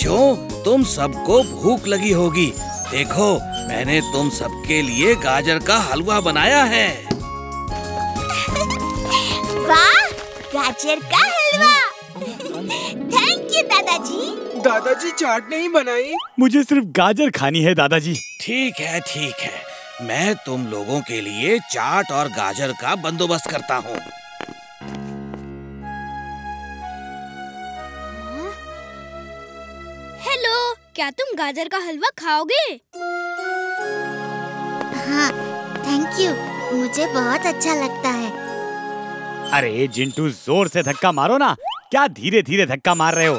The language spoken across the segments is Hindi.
बच्चों, तुम सबको भूख लगी होगी। देखो, मैंने तुम सबके लिए गाजर का हलवा बनाया है। वाह, गाजर का हलवा। थैंक यू दादाजी। दादाजी चाट नहीं बनाई? मुझे सिर्फ गाजर खानी है दादाजी। ठीक है, ठीक है। मैं तुम लोगों के लिए चाट और गाजर का बंदोबस्त करता हूँ। हेलो, क्या तुम गाजर का हलवा खाओगे? हाँ, थैंक यू। मुझे बहुत अच्छा लगता है। अरे जिंटू, जोर से धक्का मारो ना। क्या धीरे धीरे धक्का मार रहे हो?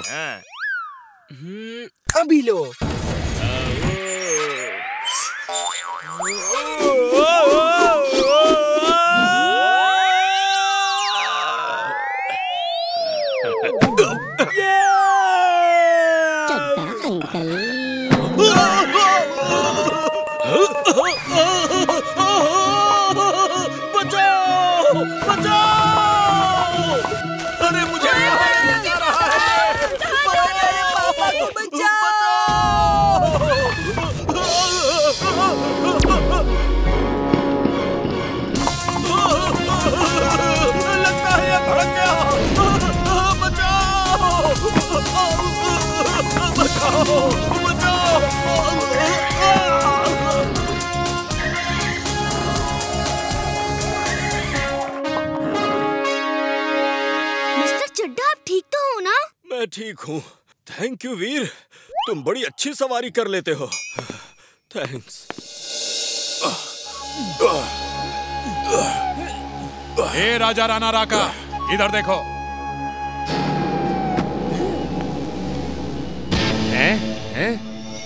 अभी लो। बचाओ! बचाओ! अरे मुझे जा रहा है। पापा को बचाओ! लगता है ये भड़क गया। बचाओ! बचाओ! बचाओ! चड्ढा, आप ठीक तो हो ना? मैं ठीक हूँ। थैंक यू वीर, तुम बड़ी अच्छी सवारी कर लेते हो। थैंक्स। हे राजा राणा राका, इधर देखो। हैं?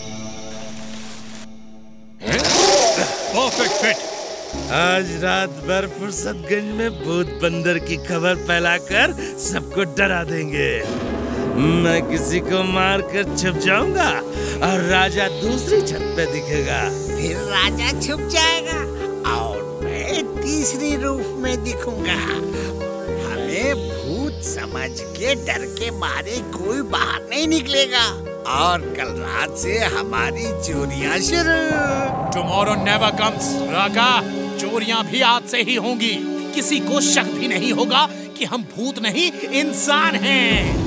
Perfect fit. आज रात भर फुर्सतगंज में भूत बंदर की खबर फैलाकर सबको डरा देंगे। मैं किसी को मारकर छुप जाऊंगा और राजा दूसरी छत पे दिखेगा। फिर राजा छुप जाएगा और मैं तीसरी रूप में दिखूंगा। हमें भूत समझ के डर के मारे कोई बाहर नहीं निकलेगा और कल रात से हमारी चोरियां शुरू। Tomorrow never comes Raka. चोरियां भी आज से ही होंगी। किसी को शक भी नहीं होगा कि हम भूत नहीं इंसान हैं।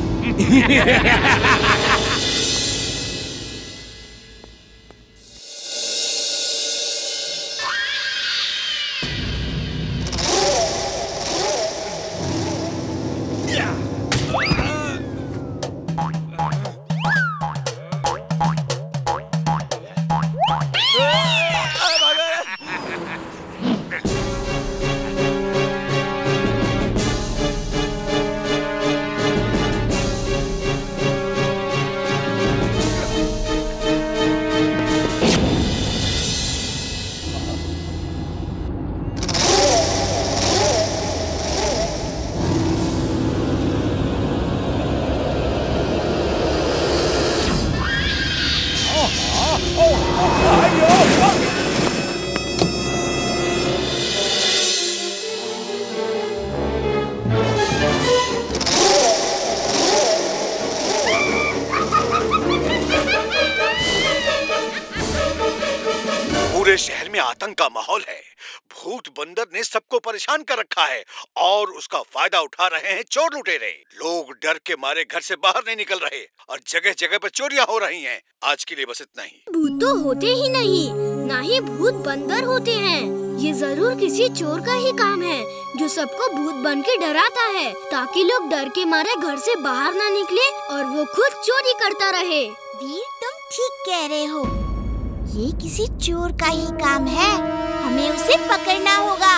पूरे शहर में आतंक का माहौल है। भूत बंदर ने सबको परेशान कर रखा है और उसका फायदा उठा रहे हैं चोर लुटेरे। लोग डर के मारे घर से बाहर नहीं निकल रहे और जगह जगह पर चोरियां हो रही हैं। आज के लिए बस इतना ही। भूत तो होते ही नहीं, ना ही भूत बंदर होते हैं। ये जरूर किसी चोर का ही काम है जो सबको भूत बन के डराता है ताकि लोग डर के मारे घर से बाहर ना निकले और वो खुद चोरी करता रहे। वीर, तुम ठीक कह रहे हो। ये किसी चोर का ही काम है। हमें उसे पकड़ना होगा।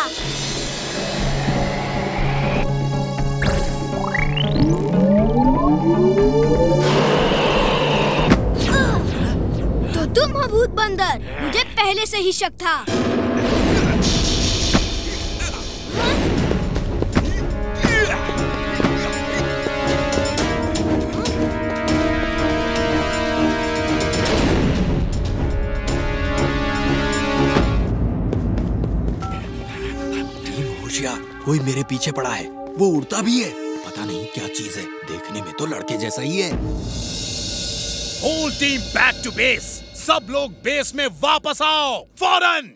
तो तुम हो भूत बंदर, मुझे पहले से ही शक था। कोई मेरे पीछे पड़ा है। वो उड़ता भी है। पता नहीं क्या चीज है। देखने में तो लड़के जैसा ही है। Whole team back to base. सब लोग बेस में वापस आओ फौरन।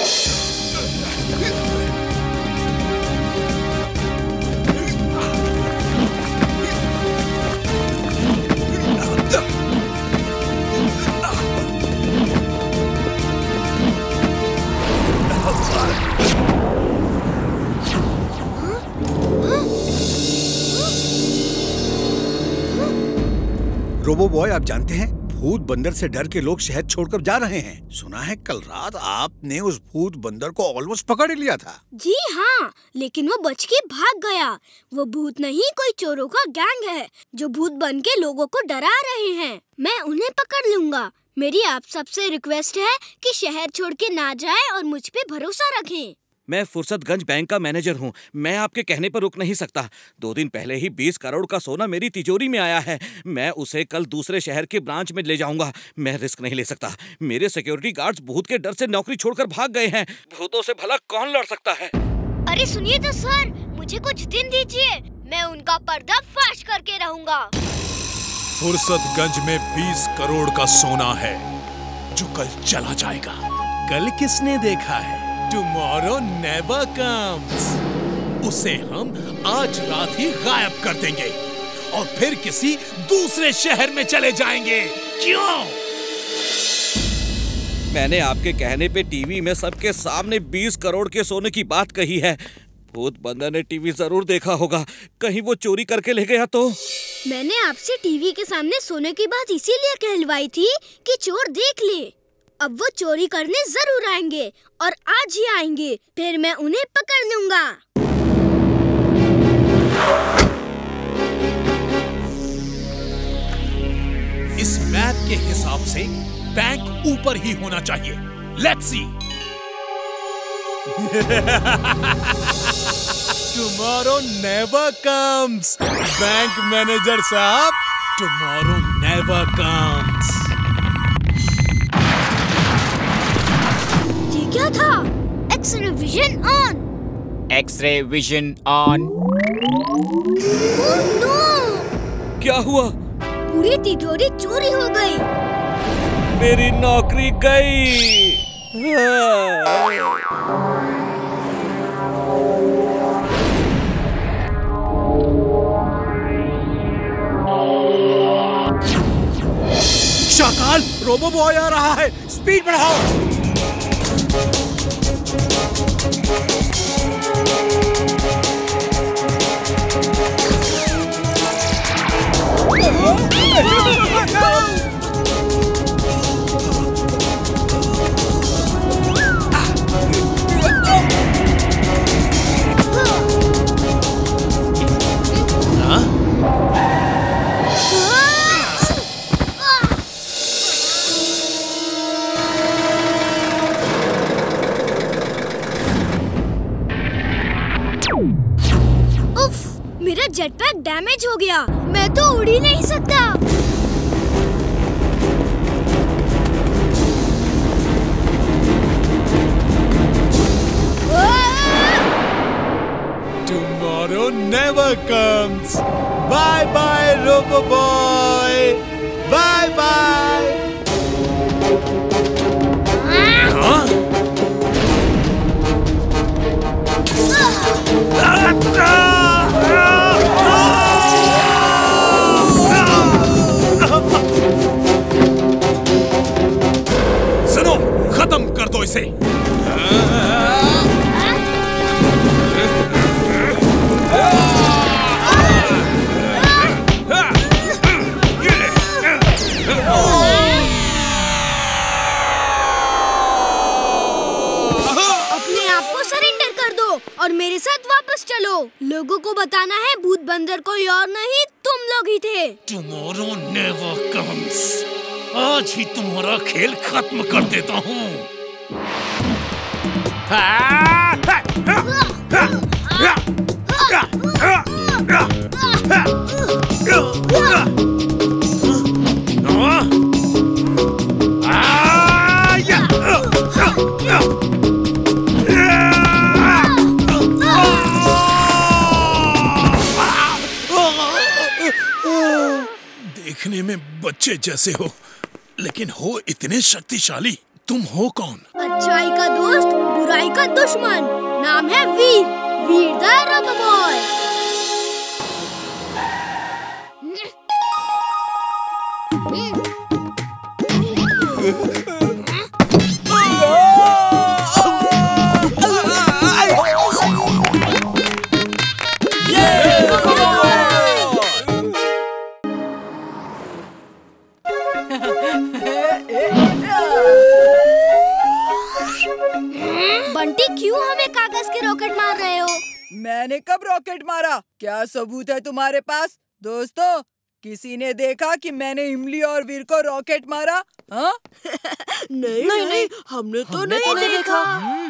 रोबो बॉय, आप जानते हैं भूत बंदर से डर के लोग शहर छोड़कर जा रहे हैं। सुना है कल रात आपने उस भूत बंदर को ऑलमोस्ट पकड़ ही लिया था। जी हाँ, लेकिन वो बच के भाग गया। वो भूत नहीं, कोई चोरों का गैंग है जो भूत बन के लोगों को डरा रहे हैं। मैं उन्हें पकड़ लूंगा। मेरी आप सबसे रिक्वेस्ट है कि शहर छोड़ के ना जाएं और मुझ पे भरोसा रखें। मैं फुर्सतगंज बैंक का मैनेजर हूँ। मैं आपके कहने पर रुक नहीं सकता। 2 दिन पहले ही 20 करोड़ का सोना मेरी तिजोरी में आया है। मैं उसे कल दूसरे शहर के ब्रांच में ले जाऊंगा। मैं रिस्क नहीं ले सकता। मेरे सिक्योरिटी गार्ड्स भूत के डर से नौकरी छोड़कर भाग गए हैं। भूतों से भला कौन लड़ सकता है? अरे सुनिए तो सर, मुझे कुछ दिन दीजिए, मैं उनका पर्दा फाश करके रहूंगा। फुर्सतगंज में 20 करोड़ का सोना है जो कल चला जाएगा। कल किसने देखा है? Tomorrow never comes। उसे हम आज रात ही गायब कर देंगे और फिर किसी दूसरे शहर में चले जाएंगे। क्यों? मैंने आपके कहने पे टीवी में सबके सामने 20 करोड़ के सोने की बात कही है। भूत बंदर ने टीवी जरूर देखा होगा। कहीं वो चोरी करके ले गया तो? मैंने आपसे टीवी के सामने सोने की बात इसीलिए कहलवाई थी कि चोर देख ले। अब वो चोरी करने जरूर आएंगे और आज ही आएंगे। फिर मैं उन्हें पकड़ लूंगा। इस मैप के हिसाब से बैंक ऊपर ही होना चाहिए। Let's see. Tomorrow never comes. Bank manager साहब, टुमारो नेवर कम्स। क्या था? X ray vision on. X ray vision on. Oh no! क्या हुआ? पूरी तिजोरी चोरी हो गई। मेरी नौकरी गई। शाकाल, रोबो बॉय आ रहा है। स्पीड बढ़ाओ। मेरा जेटपैक डैमेज हो गया। मैं तो उड़ ही नहीं सकता। Tomorrow never comes. Bye bye, Robo Boy. Bye bye. सुनो, खत्म कर दो इसे। और मेरे साथ वापस चलो। लोगों को बताना है भूत बंदर कोई और नहीं, तुम लोग ही थे। Tomorrow never comes. आज ही तुम्हारा खेल खत्म कर देता हूँ। देखने में बच्चे जैसे हो, लेकिन हो इतने शक्तिशाली। तुम हो कौन? अच्छाई का दोस्त, बुराई का दुश्मन। नाम है Veer, Veer the robot boy. Bunty, क्यों हमें कागज के रॉकेट मार रहे हो? मैंने कब रॉकेट मारा? क्या सबूत है तुम्हारे पास? दोस्तों, किसी ने देखा कि मैंने इमली और वीर को रॉकेट मारा? हाँ? नहीं, हमने तो नहीं देखा।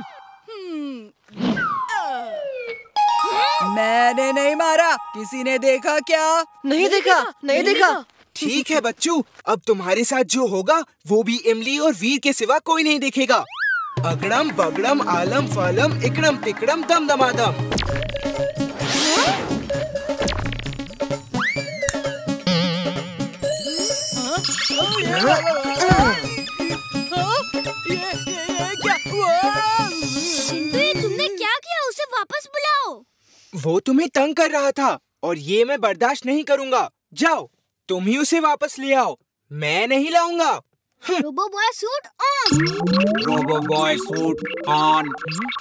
मैंने नहीं मारा। किसी ने देखा क्या? नहीं देखा। ठीक है बच्चों, अब तुम्हारे साथ जो होगा वो भी इमली और वीर के सिवा कोई नहीं देखेगा। अगड़म बगड़म आलम फालम इकड़म तिकड़म दम दमादम। तुमने क्या किया? उसे वापस बुलाओ। वो तुम्हें तंग कर रहा था और ये मैं बर्दाश्त नहीं करूँगा। जाओ, तुम ही उसे वापस ले आओ, मैं नहीं लाऊंगा। Robo boy suit on. Robo boy suit on.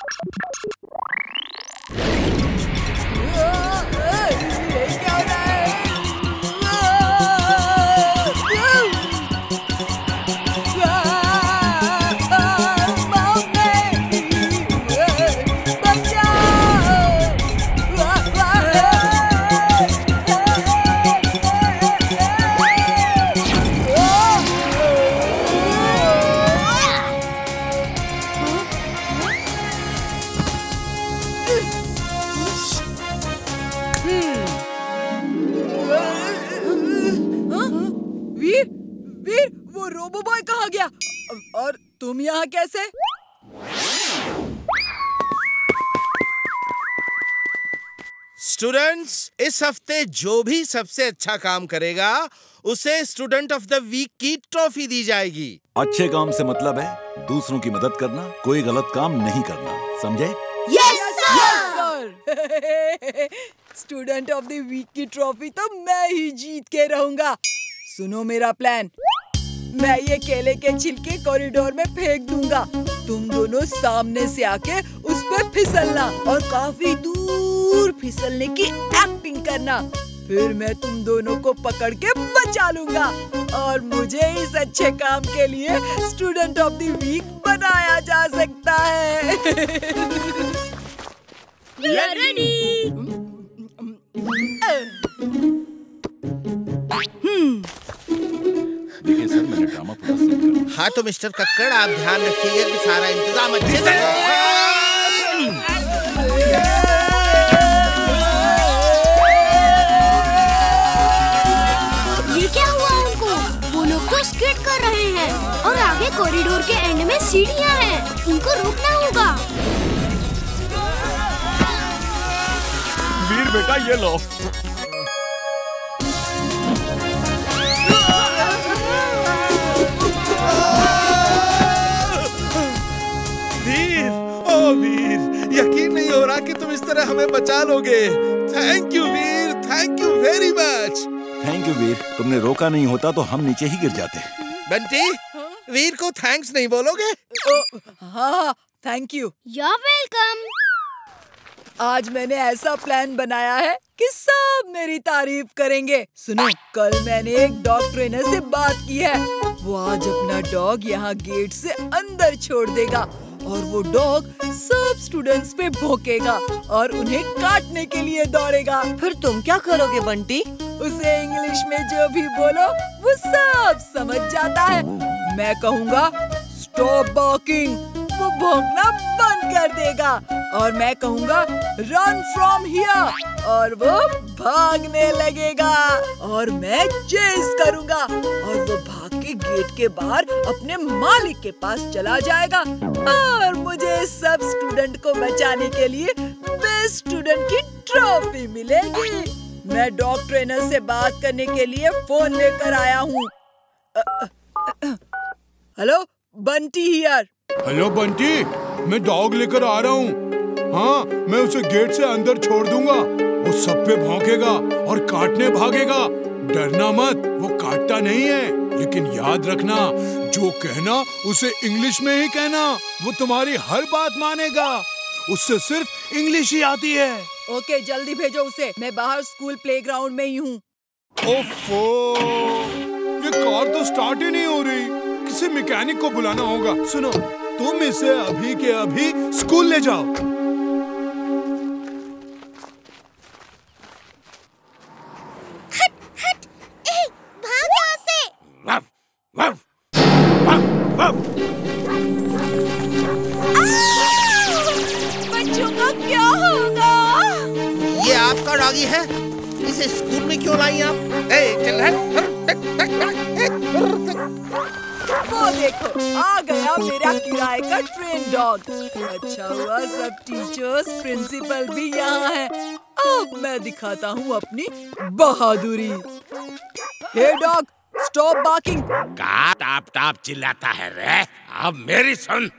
Robo boy कहाँ गया? और तुम यहाँ कैसे? स्टूडेंट्स, इस हफ्ते जो भी सबसे अच्छा काम करेगा उसे स्टूडेंट ऑफ द वीक की ट्रॉफी दी जाएगी। अच्छे काम से मतलब है दूसरों की मदद करना, कोई गलत काम नहीं करना, समझे? Yes sir. Student of the week की ट्रॉफी तो मैं ही जीत के रहूंगा। सुनो मेरा प्लान। मैं ये केले के छिलके कॉरिडोर में फेंक दूंगा। तुम दोनों सामने से आके उस पे फिसलना और काफी दूर फिसलने की एक्टिंग करना। फिर मैं तुम दोनों को पकड़ के बचा लूंगा और मुझे इस अच्छे काम के लिए स्टूडेंट ऑफ द वीक बनाया जा सकता है। We are ready. देखिए सर, मैंने ड्रामा पूरा सेट कर दिया। हाँ तो मिस्टर कक्कड़, आप ध्यान रखिएगा कि सारा इंतजाम अच्छे से ये क्या हुआ उनको? वो लोग तो स्केट कर रहे हैं और आगे कॉरिडोर के एंड में सीढ़ियाँ हैं। इनको रोकना होगा। वीर बेटा, ये लो। वीर, यकीन नहीं हो रहा कि तुम इस तरह हमें बचा लोगे। Thank you Veer, thank you very much. Thank you Veer, तुमने रोका नहीं होता तो हम नीचे ही गिर जाते। बंटी, वीर को थैंक्स नहीं बोलोगे? हाँ, थैंक यू। You're welcome। आज मैंने ऐसा प्लान बनाया है कि सब मेरी तारीफ करेंगे। सुनो, कल मैंने एक डॉग ट्रेनर से बात की है। वो आज अपना डॉग यहाँ गेट से अंदर छोड़ देगा और वो डॉग सब स्टूडेंट्स पे भौंकेगा और उन्हें काटने के लिए दौड़ेगा। फिर तुम क्या करोगे बंटी? उसे इंग्लिश में जो भी बोलो वो सब समझ जाता है। मैं कहूँगा स्टॉप बॉकिंग, वो भौंकना बंद कर देगा और मैं कहूँगा रन फ्रॉम हियर और वो भागने लगेगा और मैं चेस करूँगा और वो भाग के गेट के बाहर अपने मालिक के पास चला जाएगा और मुझे सब स्टूडेंट को बचाने के लिए बेस्ट स्टूडेंट की ट्रॉफी मिलेगी। मैं डॉग ट्रेनर से बात करने के लिए फोन लेकर आया हूँ। Hello Bunty here. Hello Bunty, मैं डॉग लेकर आ रहा हूँ। हाँ, मैं उसे गेट से अंदर छोड़ दूंगा। वो सब पे भौंकेगा और काटने भागेगा। डरना मत, वो काटता नहीं है। लेकिन याद रखना, जो कहना उसे इंग्लिश में ही कहना। वो तुम्हारी हर बात मानेगा। उससे सिर्फ इंग्लिश ही आती है। ओके, जल्दी भेजो उसे। मैं बाहर स्कूल प्लेग्राउंड में ही हूँ। ओफो, ये कार तो स्टार्ट ही नहीं हो रही। किसी मैकेनिक को बुलाना होगा। सुनो, तुम इसे अभी के अभी स्कूल ले जाओ। हट हट, ए, भाग यहाँ से। वाव, वाव, वाव, वाव। बच्चों का क्या होगा? ये आपका डॉगी है? इसे स्कूल में क्यों लाई आप? वो देखो, आ गया मेरा किराए का ट्रेन डॉग। अच्छा हुआ सब टीचर्स, प्रिंसिपल भी यहाँ हैं। अब मैं दिखाता हूँ अपनी बहादुरी। Hey dog, stop barking. का टाप टाप चिल्लाता है रे? अब मेरी सुन।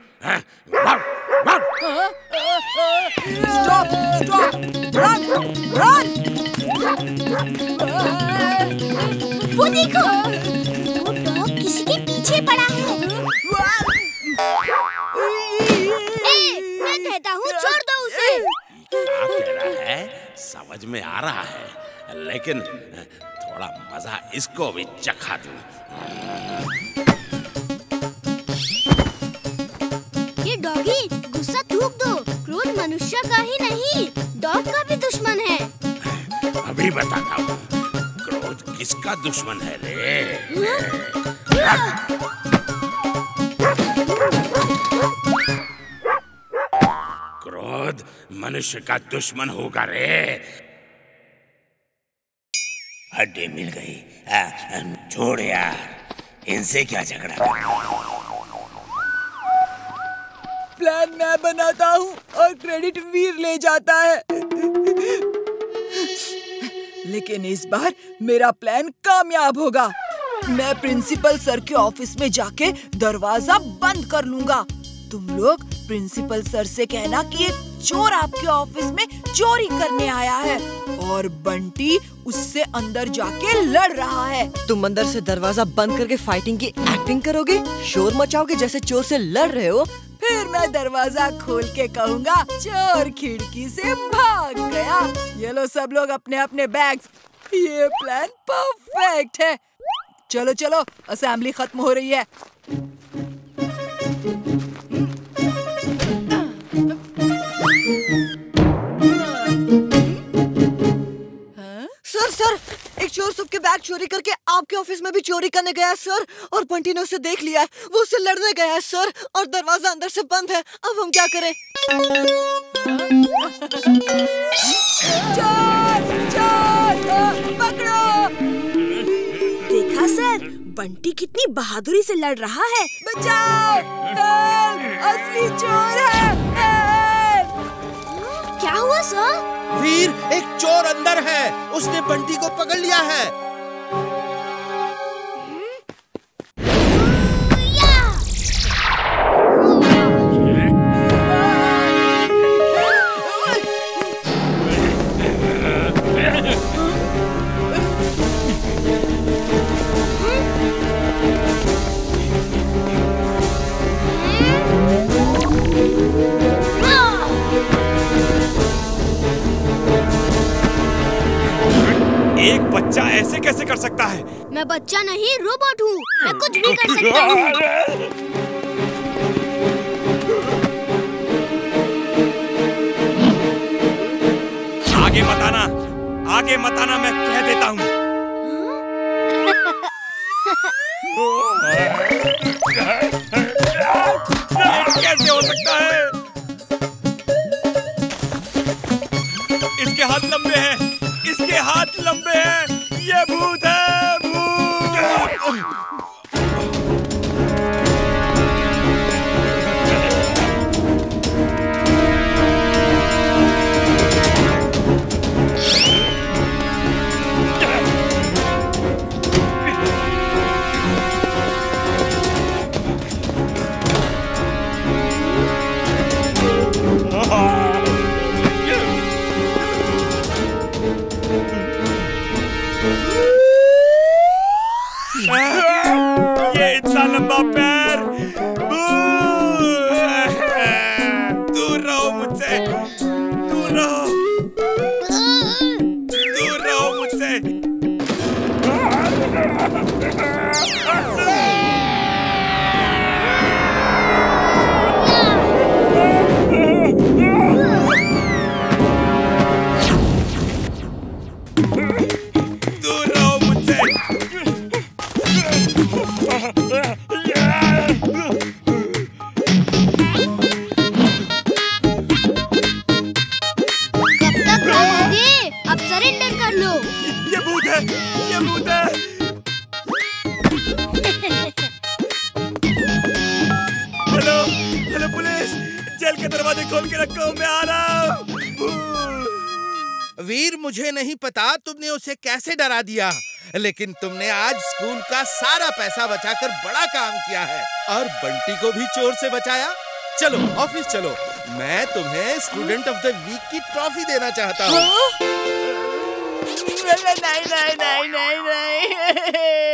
Stop stop, run run. वो देखो, वो डॉग किसी के पीछे पड़ा है। मैं कहता हूँ छोड़ दो उसे। क्या कह रहा है समझ में आ रहा है, लेकिन थोड़ा मजा इसको भी चखा दूं। ये डॉगी, गुस्सा थूक दो। क्रोध मनुष्य का ही नहीं, डॉग का भी दुश्मन है। अभी बताता हूँ, क्रोध किसका दुश्मन है रे? क्रोध मनुष्य का दुश्मन होगा रे। हड्डी मिल गई। छोड़ यार, इनसे क्या झगड़ा करना। प्लान मैं बनाता हूँ और क्रेडिट वीर ले जाता है। लेकिन इस बार मेरा प्लान कामयाब होगा। मैं प्रिंसिपल सर के ऑफिस में जाके दरवाजा बंद कर लूंगा। तुम लोग प्रिंसिपल सर से कहना कि एक चोर आपके ऑफिस में चोरी करने आया है और बंटी उससे अंदर जाके लड़ रहा है। तुम अंदर से दरवाजा बंद करके फाइटिंग की एक्टिंग करोगे, शोर मचाओगे जैसे चोर से लड़ रहे हो। फिर मैं दरवाजा खोल के कहूँगा, चोर खिड़की से भाग गया। ये लो सब लोग अपने अपने बैग्स। ये प्लान परफेक्ट है। चलो चलो, असेंबली खत्म हो रही है। सर सर, एक चोर सबके बैग चोरी करके आपके ऑफिस में भी चोरी करने गया है सर, और बंटी ने उसे देख लिया है। वो उससे लड़ने गया है सर, और दरवाजा अंदर से बंद है। अब हम क्या करें? चोर चोर पकड़ो। देखा सर, बंटी कितनी बहादुरी से लड़ रहा है। बचाओ, असली चोर है। क्या हुआ सर? वीर, एक चोर अंदर है। उसने बंटी को पकड़ लिया है। एक बच्चा ऐसे कैसे कर सकता है? मैं बच्चा नहीं, रोबोट हूँ। मैं कुछ भी कर सकता हूँ। आगे मत आना, आगे मत आना, मैं कह देता हूँ। ये कैसे हो सकता है? इसके हाथ लंबे हैं, इसके हाथ लंबे हैं। ये भूत है, भूत। रहो मुझसे, दूर रहो, दूर रहो मुझसे। दूर रहो मुझसे। कब तक भागोगे? अब सरेंडर कर लो। ये भूत है, ये भूत है। हेलो, हेलो पुलिस, जेल के दरवाजे खोल के रखो, मैं आ रहा हूँ। वीर, मुझे नहीं पता तुमने उसे कैसे डरा दिया, लेकिन तुमने आज स्कूल का सारा पैसा बचाकर बड़ा काम किया है और बंटी को भी चोर से बचाया। चलो ऑफिस चलो, मैं तुम्हें स्टूडेंट ऑफ द वीक की ट्रॉफी देना चाहता हूँ। नहीं नहीं नहीं नहीं नहीं